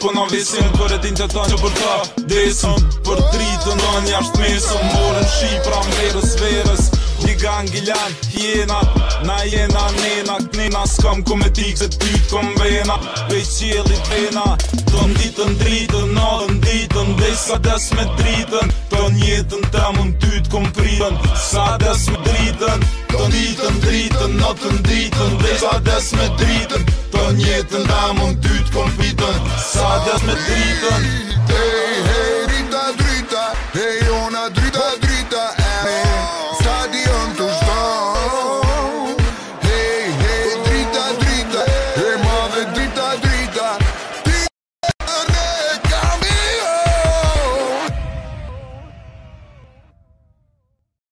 Po na visin për e din të ta që për ta desëm Për dritën në njashtë mesëm Morën Shqipra mverës verës Gigan, giljan, hiena Na jena, nena, knena S'kam kometik se tyt kom vena Vej qjelit vena Tën ditën dritën, natën ditën Dej sa des me dritën Tën jetën temën tyt kom pritën Sa des me dritën Tën ditën dritën, natën dritën Dej sa des me dritën Tën jetën temën tyt kom pritën Sa des me dritën